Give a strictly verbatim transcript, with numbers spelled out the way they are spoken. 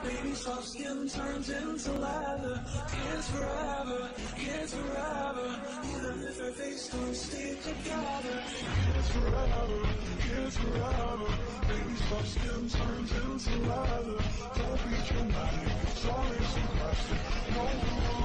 Baby, soft skin turns into leather. Kids forever, kids forever. Even if our face don't stay together. Kids forever, kids forever. Baby, soft skin turns into leather. Don't be dramatic, it's always so plastic. No